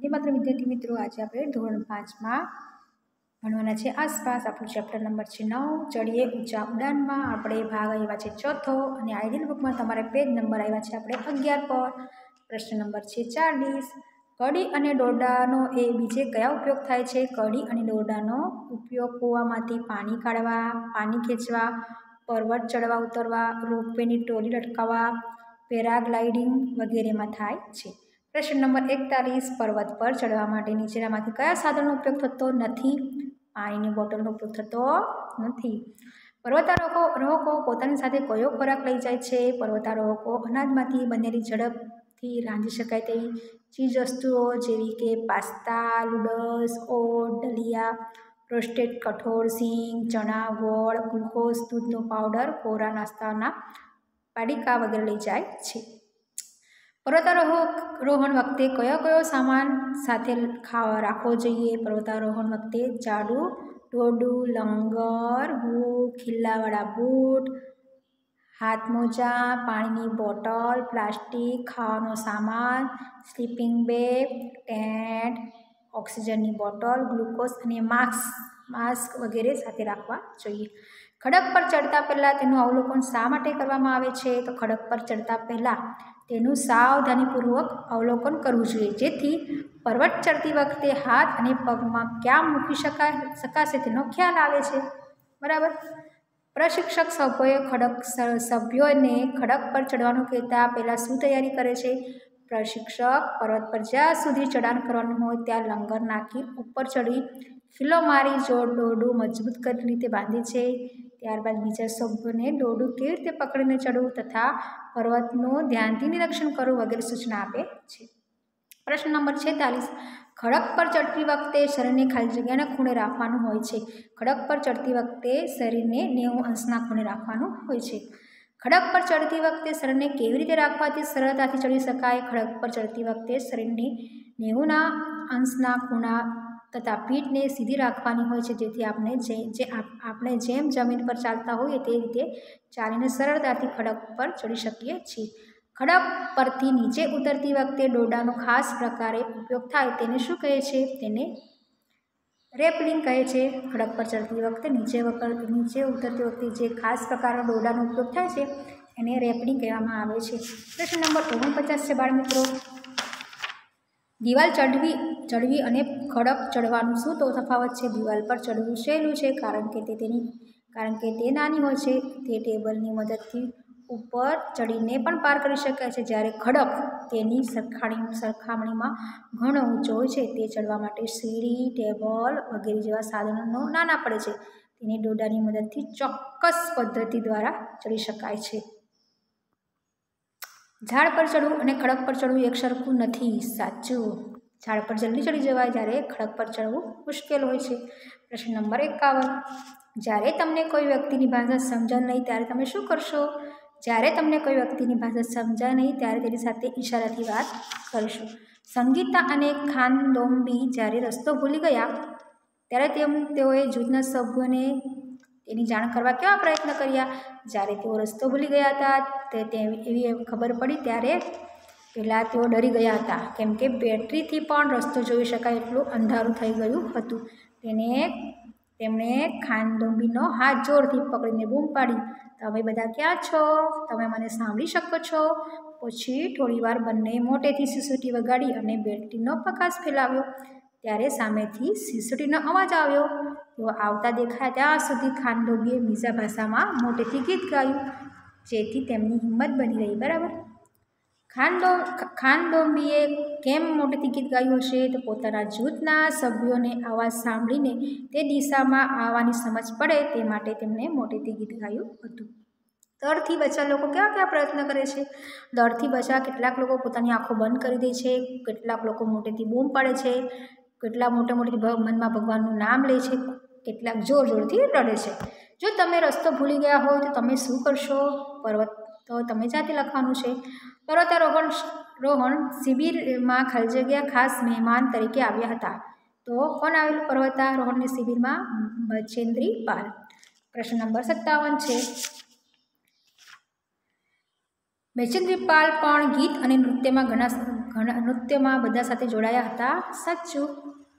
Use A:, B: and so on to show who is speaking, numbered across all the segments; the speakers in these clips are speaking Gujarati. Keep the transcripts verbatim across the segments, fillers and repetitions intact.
A: वंदे मातरम विद्यार्थी मित्रों, आज आप धोरण पांच में भणवाना छे आसपास। आपणुं चेप्टर नंबर छे नौ, चढ़ीए ऊंचा उड़ान में। आपणे भाग आव्या छे चौथो अने आइडियल बुक में तमारे पेज नंबर आव्या छे आपणे अगियार पर। प्रश्न नंबर छे चालीस। कड़ी अने दोरडानो ए बीजे कया उपयोग थाय छे? कड़ी अने दोरडानो उपयोग कूवामांथी पाणी काढवा, पाणी खेंचवा, पर्वत चढ़वा उतरवा, रोपवेनी टोली लटकाववा, पेराग्लाइडिंग वगैरह में थाय छे। प्रश्न नंबर एकतालीस। पर्वत पर चढ़वा माटे नीचेनामांथी कया साधनों उपयोग थतो नथी? पाणीनी बोटलनो उपयोग थतो नथी। पर्वतारोहको पोतानी साथे कयो खोराक लई जाय छे? पर्वतारोहको अनाजमांथी बनेली झड़पथी रांधी शकाय तेवी चीज वस्तुओ जेवी के पास्ता, नूडल्स, ओट, दलिया, रोस्टेड कठोळ, सींग, चना, गोळ, ग्लूकोज, दूधनो पाउडर, कोरा नाસ્તાના પાડીકા वगैरह लई जाय छे। पर्वतारोहण वखते कयो कयो सामान साथे राखवो जोईए? पर्वतारोहण वखते जाडू डोडू, लंगर, हूक, खिल्लावाळा बूट, हाथ मोजा, पाणीनी बोटल, प्लास्टिक, खावानो सामान, स्लीपिंग बेग, टेंट, ऑक्सिजननी बोटल, ग्लूकोज अने मास्क मास्क वगैरह साथे राखवा जोईए। खड़क पर चढ़ता पहला तेनुं अवलोकन शा माटे करवामां आवे छे? तो खड़क पर चढ़ता पहला तेनुं सावधानीपूर्वक अवलोकन करवुं जोईए, जेथी पर्वत चढ़ती वखते हाथ अने पगमां क्या मूकी शकाय शकाशे तेनो ख्याल आवे छे। बराबर। प्रशिक्षक सभ्योए खड़क सभ्योने खड़क पर चढ़वानुं कहेता पहला शुं तैयारी करे छे? प्रशिक्षक पर्वत पर ज्यां सुधी चढ़ाण करवानुं होय त्यां लंगर नाखी उपर चढ़ी खिल्लो मारी जोड़ डोडू मजबूत करी रीते बांधे छे। त्यारबाद बीजा सभ्योने डोडू केवी रीते पकड़ीने चढ़वुं तथा पर्वतनुं ध्यानथी निरीक्षण करवुं वगैरह सूचना आपे छे। प्रश्न नंबर छेतालीस। खड़क पर चढ़ती वखते शरीरने खाली जग्याना खूणे राखवानुं होय छे। खड़क पर चढ़ती वखते शरीरने नेवु अंशना खूणे राखवानुं होय छे। खड़क पर चढ़ती वखते शरीरने केवी रीते राखवाथी सरळताथी चढ़ी शकाय? खड़क पर चढ़ती वखते शरीरने नेवुना अंशना खूणा तथा पीठ ने सीधी राखवानी होय छे, जेथी आपणे जे जे आपणे जेम जमीन पर चालता होईए ते रीते चालीने सरळताथी खड़क पर चढ़ी शकीए छीए। खड़क परथी नीचे उतरती वखते डोडानो खास प्रकारे उपयोग थाय तेने शुं कहे छे? तेने रेपलिंग कहे छे। खड़क पर चढ़ती वखते नीचे नीचे उतरती वखते जे खास प्रकारनो डोडानो उपयोग थाय छे एने रेपलिंग कहेवामां आवे छे। प्रश्न नंबर ओगणपचास छे बाळमित्रो। दीवाल चढ़वी चढ़वी अने खड़क चढ़वानुं शुं तो तफावत छे? दीवाल पर चढ़वुं सहेલું छे कारण के ते तेनी कारण के ते नानी होय छे, ते टेबलनी मददथी उपर चढ़ीने पण पार करी शकाय छे, ज्यारे खड़क तेनी सरखामणी सरखामणीमां घणो ऊंचो होय छे। ते चढ़वा माटे सीढ़ी, टेबल वगैरह जेवा साधनो नाना पड़े छे, तेने डोडानी मददथी चोक्कस पद्धति द्वारा चढ़ी शकाय छे। झाड़ पर चढ़वुं अने खड़क पर चढ़वुं एक सरखुं नथी। साचुं। झाड़ पर जल्दी चढ़ी जवाय, ज्यारे खड़क पर चढ़वुं मुश्केल होय छे। प्रश्न नंबर एकावन। ज्यारे तमने कोई व्यक्तिनी भाषा समजाय नहीं त्यारे तमे शुं करशो? ज्यारे तमने कोई व्यक्तिनी भाषा समजाय नहीं त्यारे तेनी साथे इशाराथी वात करशो। संगीता अने खानदोंबी ज्यारे रस्तो भूली गया त्यारे तेम तेओए जूथना सभ्योने तेनी जाण करवा केवा प्रयत्न कर्या? ज्यारे तेओ रस्तो भूली गया हता ते एवी खबर पड़ी त्यारे पहला तेओ डरी गया हता, केम के बेटरीथी पण रस्तो जोई शकाय एटलुं अंधारुं थई गयुं हतुं। तेने तेमणे खानदोंबीनो हाथ जोरथी पकड़ीने बूम पाड़ी, तमे बधा क्यां छो? तमे मने सांभळी शको छो? पछी थोड़ीवार बंने मोटेथी सीसोटी वगाड़ी अने बेटरीनो प्रकाश फैलाव्यो त्यारे सामेथी सीसोटीनो अवाज आव्यो। तेओ आवता देखाया त्यां सुधी खानदोंबीए बीजा भाषामां मोटेथी गीत गायुं, जेथी तेमनी हिम्मत बनी रही। बराबर। खानदो खानदोंबीए केम मोटेथी गीत गायुं हशे? तो पोताना जूथना सभ्योने अवाज सांभळीने ते दिशामां आववानी समज पड़े ते माटे तेमणे मोटेथी गीत गायुं हतुं। डरथी बचवा लोको केवा केवा प्रयत्न करे छे? डरथी बचवा केटलाक लोको पोतानी आँखो बंध करी दे छे, केटलाक लोको मोटेथी बूम पाड़े छे, केटलाक मोटे मोटेथी मनमा भगवाननुं नाम ले छे, केटलाक जोर जोरथी रड़े छे। जो तमे रस्तो भूली गया हो तो तमे शुं करशो? पर्वत तो तमे जाते लखवानुं छे। पर्वतारोहण रोहण शिबिरमां खाली जग्या खास मेहमान तरीके आव्या हता, तो कोण आवेलुं पर्वतारोहणनी शिबिरमां? बचेन्द्री पाल। प्रश्न नंबर सत्तावन छे। બચેન્દ્રી પાલ પણ ગીત અને નૃત્યમાં ઘણા ઘણા નૃત્યમાં બધા સાથે જોડાયા હતા. સાચું.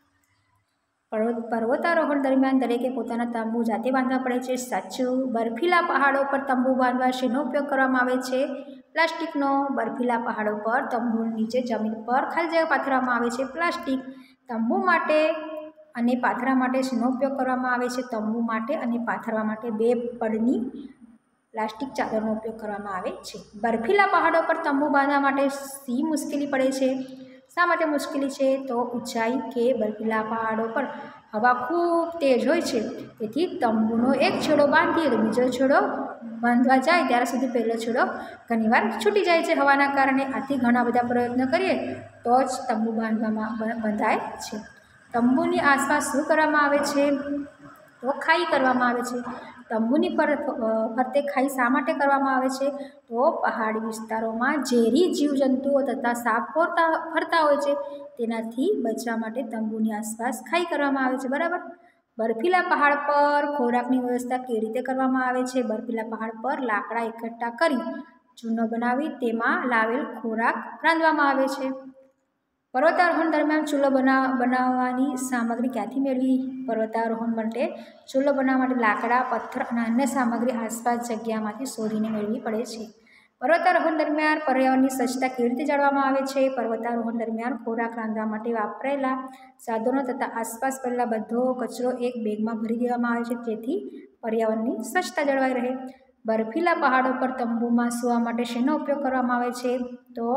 A: પર્વત પર્વતારોહણ દરમિયાન દરેકે પોતાના તંબુ જાતે બાંધવા પડે છે. સાચું. બર્ફીલા પહાડો પર તંબુ બાંધવા શેનો ઉપયોગ કરવામાં આવે છે? પ્લાસ્ટિકનો. બર્ફીલા પહાડો પર તંબુ નીચે જમીન પર ખાલી જગ્યા પાથરવામાં આવે છે. પ્લાસ્ટિક. તંબુ માટે અને પાથરવા માટે શેનો ઉપયોગ કરવામાં આવે છે? તંબુ માટે અને પાથરવા માટે બે પડની પ્લાસ્ટિક ચાદરનો ઉપયોગ કરવામાં આવે છે. બર્ફીલા પહાડો પર તંબુ બાંધવા માટે શી મુશ્કેલી પડે છે? શા માટે મુશ્કેલી છે? તો ઊંચાઈ કે બર્ફીલા પહાડો પર હવા ખૂબ તેજ હોય છે, તેથી તંબુનો એક છેડો બાંધીએ તો બીજો છેડો બાંધવા જાય ત્યાર સુધી પહેલો છેડો ઘણીવાર છૂટી જાય છે હવાના કારણે. આથી ઘણા બધા પ્રયત્નો કરીએ તો જ તંબુ બાંધવામાં બંધાય છે. તંબુની આસપાસ શું કરવામાં આવે છે? તો ખાઈ કરવામાં આવે છે. તંબુની પર ફરતે ખાઈ શા માટે કરવામાં આવે છે? તો પહાડી વિસ્તારોમાં ઝેરી જીવજંતુઓ તથા સાપ ફરતા ફરતા હોય છે, તેનાથી બચવા માટે તંબુની આસપાસ ખાઈ કરવામાં આવે છે. બરાબર. બર્ફીલા પહાડ પર ખોરાકની વ્યવસ્થા કેવી રીતે કરવામાં આવે છે? બર્ફીલા પહાડ પર લાકડા એકઠા કરી ચૂનો બનાવી તેમાં લાવેલ ખોરાક રાંધવામાં આવે છે. પર્વતારોહણ દરમિયાન ચૂલો બના બનાવવાની સામગ્રી ક્યાંથી મેળવી? પર્વતારોહણ માટે ચૂલો બનાવવા માટે લાકડા, પથ્થર અને અન્ય સામગ્રી આસપાસ જગ્યામાંથી શોધીને મેળવવી પડે છે. પર્વતારોહણ દરમિયાન પર્યાવરણની સ્વચ્છતા કેવી રીતે જાળવવામાં આવે છે? પર્વતારોહણ દરમિયાન ખોરાક રાંધવા માટે વાપરેલા સાધનો તથા આસપાસ પડેલા બધો કચરો એક બેગમાં ભરી દેવામાં આવે છે, જેથી પર્યાવરણની સ્વચ્છતા જળવાઈ રહે. બર્ફીલા પહાડો પર તંબુમાં સૂવા માટે શેનો ઉપયોગ કરવામાં આવે છે? તો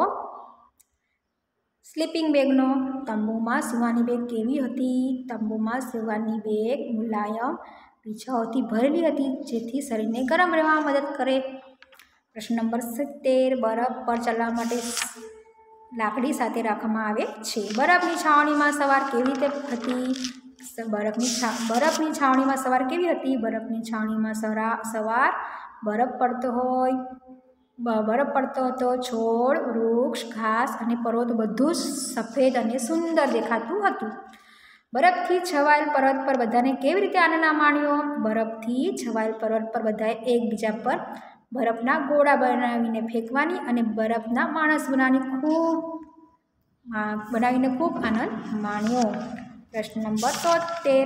A: સ્લીપિંગ બેગનો. તંબુમાં સૂવાની બેગ કેવી હતી? તંબુમાં સૂવાની બેગ મુલાયમ પીછાઓથી ભરેલી હતી, જેથી શરીરને ગરમ રહેવામાં મદદ કરે. પ્રશ્ન નંબર સિત્તેર. બરફ પર ચાલવા માટે લાકડી સાથે રાખવામાં આવે છે. બરફની છાવણીમાં સવાર કેવી રીતે હતી? બરફની છા બરફની છાવણીમાં સવાર કેવી હતી? બરફની છાવણીમાં સરા સવાર બરફ પડતો હોય બરફ પડતો હતો. છોડ, વૃક્ષ, ઘાસ અને પર્વતો બધું જ સફેદ અને સુંદર દેખાતું હતું. બરફથી છવાયેલ પર્વત પર બધાને કેવી રીતે આનંદ માણ્યો? બરફથી છવાયેલ પર્વત પર બધાએ એકબીજા પર બરફના ગોળા બનાવીને ફેંકવાની અને બરફના માણસ બનાવવાની ખૂબ બનાવીને ખૂબ આનંદ માણ્યો. પ્રશ્ન નંબર તોતેર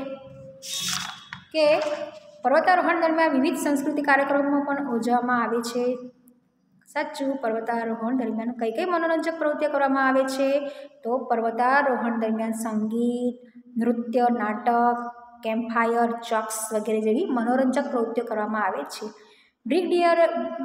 A: કે પર્વતારોહણ દરમિયાન વિવિધ સાંસ્કૃતિક કાર્યક્રમો પણ યોજવામાં આવે છે. સાચું. પર્વતારોહણ દરમિયાન કઈ કઈ મનોરંજક પ્રવૃત્તિઓ કરવામાં આવે છે? તો પર્વતારોહણ દરમિયાન સંગીત, નૃત્ય, નાટક, કેમ્પફાયર, ચોક્સ વગેરે જેવી મનોરંજક પ્રવૃત્તિઓ કરવામાં આવે છે. બ્રિગેડિયર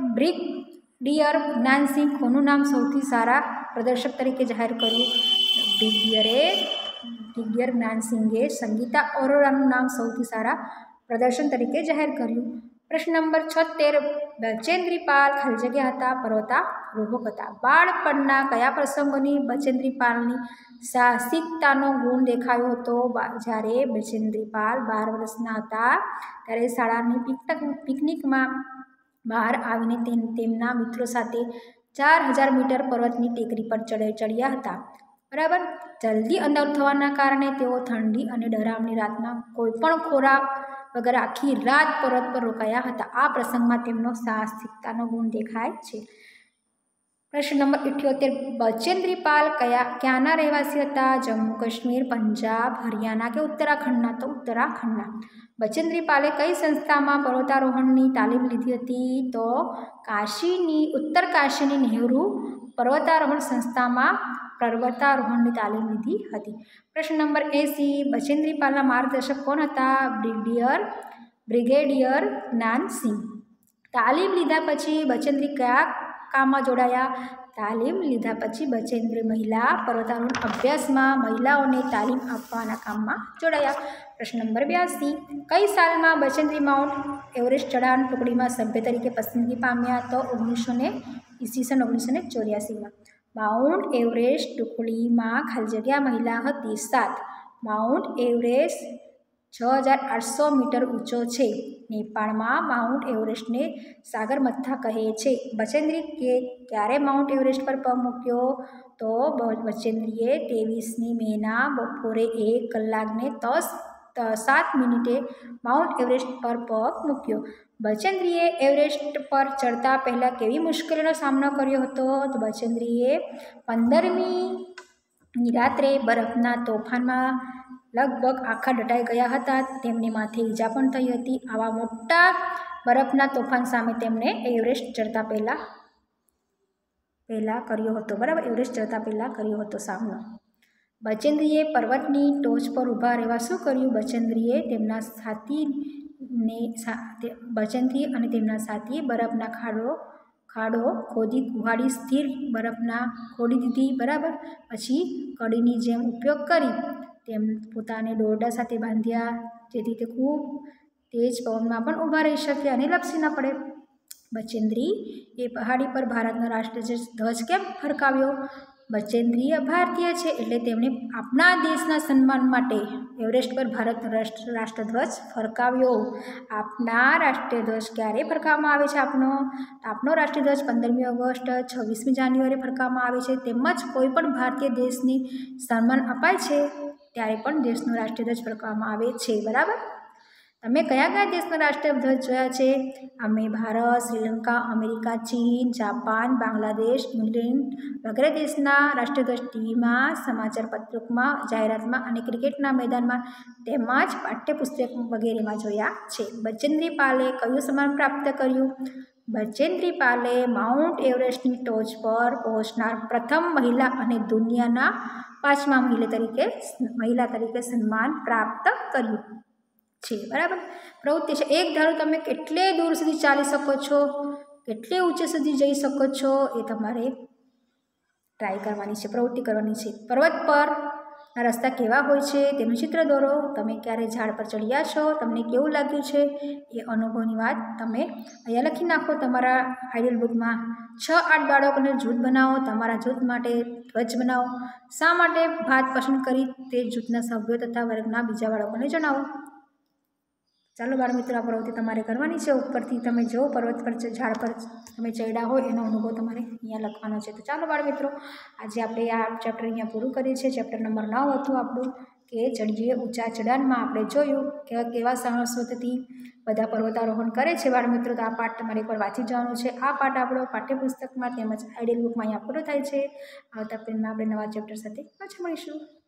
A: બ્રિગેડિયર જ્ઞાનસિંહ કોનું નામ સૌથી સારા પ્રદર્શક તરીકે જાહેર કર્યું? બ્રિગેડિયરે બ્રિગેડિયર જ્ઞાનસિંહે સંગીતા અરોરાનું નામ સૌથી સારા પ્રદર્શન તરીકે જાહેર કર્યું. પ્રશ્ન નંબર છોતેર. બચેન્દ્રી પાલ ખાલી જગ્યા હતા પર્વતારોહક હતા. બાળપણના કયા પ્રસંગોની બચેન્દ્રી પાલની સાહસિકતાનો ગુણ દેખાયો હતો? જ્યારે બચેન્દ્રી પાલ બાર વર્ષના હતા ત્યારે શાળાની પિકનિક પિકનિકમાં બહાર આવીને તેમના મિત્રો સાથે ચાર હજાર મીટર પર્વતની ટેકરી પર ચડે ચડ્યા હતા. બરાબર. જલ્દી અંધારું થવાના કારણે તેઓ ઠંડી અને ડરામણી રાતમાં કોઈપણ ખોરાક વગર આખી રાત પર્વત પર રોકાયા હતા. આ પ્રસંગમાં તેમનો સાહસિકતાનો ગુણ દેખાય છે. પ્રશ્ન નંબર ઇઠ્યોતેર. બચેન્દ્રી પાલ કયા ક્યાંના રહેવાસી હતા? જમ્મુ કાશ્મીર, પંજાબ, હરિયાણા કે ઉત્તરાખંડના? તો ઉત્તરાખંડના. બચેન્દ્રી પાલે કઈ સંસ્થામાં પર્વતારોહણની તાલીમ લીધી હતી? તો કાશીની ઉત્તર કાશીની નહેરુ પર્વતારોહણ સંસ્થામાં પર્વતારોહણની તાલીમ લીધી હતી. પ્રશ્ન નંબર એંસી. બચેન્દ્રી પાલના માર્ગદર્શક કોણ હતા? Brigadier brigadier Gyan Singh. તાલીમ લીધા પછી બચેન્દ્રી કયા કામમાં જોડાયા? તાલીમ લીધા પછી બચેન્દ્રી મહિલા પર્વતારોહણ અભ્યાસમાં મહિલાઓને તાલીમ આપવાના કામમાં જોડાયા. પ્રશ્ન નંબર બ્યાસી. કઈ સાલમાં બચેન્દ્રી માઉન્ટ એવરેસ્ટ ચઢાણ ટુકડીમાં સભ્ય તરીકે પસંદગી પામ્યા? તો ઓગણીસો ને ઈસવીસન ઓગણીસો ને ચોર્યાસીમાં. માઉન્ટ એવરેસ્ટ ટુકડીમાં ખાલી જગ્યા મહિલા હતી સાત. માઉન્ટ એવરેસ્ટ છ હજાર આઠસો મીટર ઊંચો છે. નેપાળમાં માઉન્ટ એવરેસ્ટને સાગરમથા કહે છે. બચેન્દ્રી કે ક્યારે માઉન્ટ એવરેસ્ટ પર પગ મૂક્યો? તો બચેન્દ્રીએ ત્રેવીસમી મેના બપોરે એક કલાકને દસ સાત મિનિટે માઉન્ટ એવરેસ્ટ પર પગ મૂક્યો. બચેન્દ્રીએ એવરેસ્ટ પર ચડતા પહેલાં કેવી મુશ્કેલીનો સામનો કર્યો હતો? તો બચેન્દ્રીએ પંદરમી રાત્રે બરફના તોફાનમાં લગભગ આખા દટાઈ ગયા હતા. તેમને માથે ઈજા પણ થઈ હતી. આવા મોટા બરફના તોફાન સામે તેમણે એવરેસ્ટ ચડતા પહેલાં પહેલાં કર્યો હતો. બરાબર, એવરેસ્ટ ચડતા પહેલાં કર્યો હતો સામનો. બચેન્દ્રીએ પર્વતની ટોચ પર ઊભા રહેવા શું કર્યું? બચેન્દ્રીએ તેમના સાથીને બચેન્દ્રી અને તેમના સાથીએ બરફના ખાડો ખાડો ખોદી કુહાડી સ્થિર બરફના ખોદી દીધી. બરાબર, પછી કડીની જેમ ઉપયોગ કરી તેમ પોતાને દોરડા સાથે બાંધ્યા, જેથી તે ખૂબ તેજ પવનમાં પણ ઊભા રહી શકે અને લપસી ન પડે. બચેન્દ્રી એ પહાડી પર ભારતનો રાષ્ટ્રીય ધ્વજ કેમ ફરકાવ્યો? બચેન્દ્રી ભારતીય છે એટલે તેમણે આપણા દેશના સન્માન માટે એવરેસ્ટ પર ભારતનો રાષ્ટ્ર રાષ્ટ્રધ્વજ ફરકાવ્યો. આપણા રાષ્ટ્રીય ધ્વજ ક્યારે ફરકાવવામાં આવે છે? આપનો આપનો રાષ્ટ્રીય ધ્વજ પંદરમી ઓગસ્ટ, છવ્વીસમી જાન્યુઆરી ફરકાવવામાં આવે છે. તેમજ કોઈ પણ ભારતીય દેશને સન્માન અપાય છે ત્યારે પણ દેશનો રાષ્ટ્રીય ધ્વજ ફરકાવવામાં આવે છે. બરાબર, તમે કયા કયા દેશના રાષ્ટ્રીય ધ્વજ જોયા છે? અમે ભારત, શ્રીલંકા, અમેરિકા, ચીન, જાપાન, બાંગ્લાદેશ, ઇંગ્લેન્ડ વગેરે દેશના રાષ્ટ્રીય ધ્વજ ટીવીમાં, સમાચાર પત્રકમાં, જાહેરાતમાં અને ક્રિકેટના મેદાનમાં તેમજ પાઠ્યપુસ્તક વગેરેમાં જોયા છે. બચેન્દ્રી પાલે કયું સન્માન પ્રાપ્ત કર્યું? બચેન્દ્રી પાલે માઉન્ટ એવરેસ્ટની ટોચ પર પહોંચનાર પ્રથમ મહિલા અને દુનિયાના પાંચમા મહિલા તરીકે મહિલા તરીકે સન્માન પ્રાપ્ત કર્યું છે. બરાબર, પ્રવૃત્તિ છે. એક ધારો તમે કેટલે દૂર સુધી ચાલી શકો છો, કેટલે ઊંચે સુધી જઈ શકો છો, એ તમારે ટ્રાય કરવાની છે, પ્રવૃત્તિ કરવાની છે. પર્વત પરના રસ્તા કેવા હોય છે તેનું ચિત્ર દોરો. તમે ક્યારે ઝાડ પર ચડ્યા છો, તમને કેવું લાગ્યું છે, એ અનુભવની વાત તમે અહીંયા લખી નાખો તમારા આઈડિયલ બુકમાં. છ આઠ બાળકોને જૂથ બનાવો. તમારા જૂથ માટે ધ્વજ બનાવો. શા માટે ભાત પસંદ કરી તે જૂથના સભ્યો તથા વર્ગના બીજા બાળકોને જણાવો. ચાલો બાળ મિત્રો, આ પ્રવૃત્તિ તમારે કરવાની છે. ઉપરથી તમે જો પર્વત પર ઝાડ પર તમે ચડ્યા હોય એનો અનુભવ તમારે અહીંયા લખવાનો છે. તો ચાલો બાળ મિત્રો, આજે આપણે આ ચેપ્ટર અહીંયા પૂરું કરીએ છીએ. ચેપ્ટર નંબર નવ હતું આપણું, કે ચડીએ ઊંચા ચઢાણમાં. આપણે જોયું કે કેવા સાહસોથી બધા પર્વતારોહણ કરે છે બાળ મિત્રો. તો આ પાઠ તમારે એકવાર વાંચી જવાનું છે. આ પાઠ આપણો પાઠ્યપુસ્તકમાં તેમજ આઈડિયલ બુકમાં અહીંયા પૂરો થાય છે. આવતા પેનમાં આપણે નવા ચેપ્ટર સાથે પાછા મળીશું.